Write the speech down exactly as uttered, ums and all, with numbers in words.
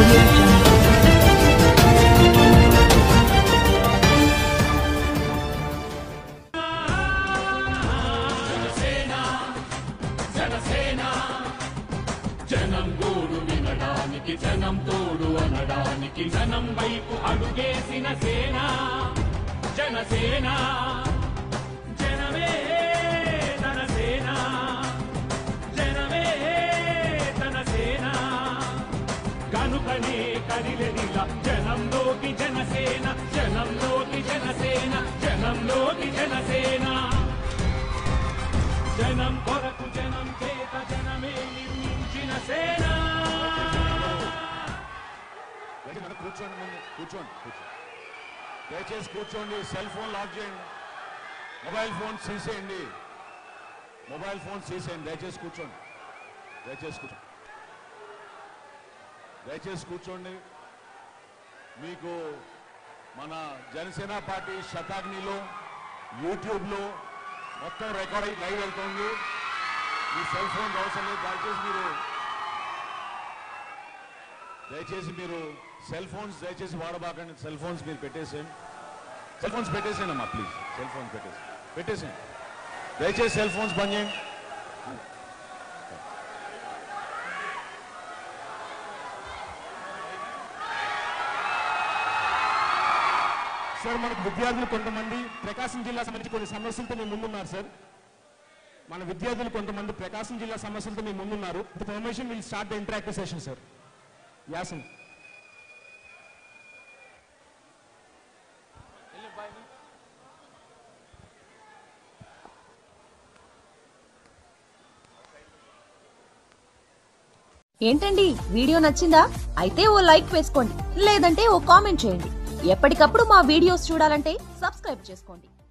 audio jungle. జనం గోడు వినడానికి జనం తోడు అనడానికి జనం వైపు అడుగేసిన సేన జనసేన జనమే తన సేన జనమే తన సేన కనుకనే కదిలెదిలా జనంలోకి జనసేన జనంలోకి జనసేన జనంలోకి జనసేన జనం కొరకు జనం చేత జనమే నిర్మించిన సేన. కూర్చోండి ముందు కూర్చోండి కూర్చోండి దయచేసి కూర్చోండి. సెల్ ఫోన్ లాక్ చేయండి, మొబైల్ ఫోన్ తీసేయండి, మొబైల్ ఫోన్ తీసేయండి. దయచేసి కూర్చోండి, దయచేసి కూర్చోండి, దయచేసి కూర్చోండి. మీకు మన జనసేన పార్టీ శతాగ్నిలో యూట్యూబ్లో మొత్తం రికార్డ్ అయ్యి లైవ్ వెళ్తుంది. మీ సెల్ ఫోన్ అవసరం లేదు. దయచేసి మీరు దయచేసి మీరు సెల్ ఫోన్స్ దయచేసి వాడబాకండి. సెల్ ఫోన్స్ మీరు పెట్టేసేయండి, సెల్ ఫోన్స్ పెట్టేసేయండి అమ్మా ప్లీజ్. సెల్ ఫోన్స్ పెట్టేసి పెట్టేసేయండి దయచేసి సెల్ ఫోన్స్ బంద్ చేయండి. సార్, మనకు విద్యార్థులు కొంతమంది ప్రకాశం జిల్లా సంబంధించి కొన్ని సమస్యలతో మేము ముందున్నారు సార్. మన విద్యార్థులు కొంతమంది ప్రకాశం జిల్లా సమస్యలతో మేము ముందున్నారు. With permission will start the interactive session sir. యాసన్ ఏంటండి, వీడియో నచ్చిందా? అయితే ఓ లైక్ వేసుకోండి, లేదంటే ఓ కామెంట్ చేయండి. ఎప్పటికప్పుడు మా వీడియోస్ చూడాలంటే సబ్స్క్రైబ్ చేసుకోండి.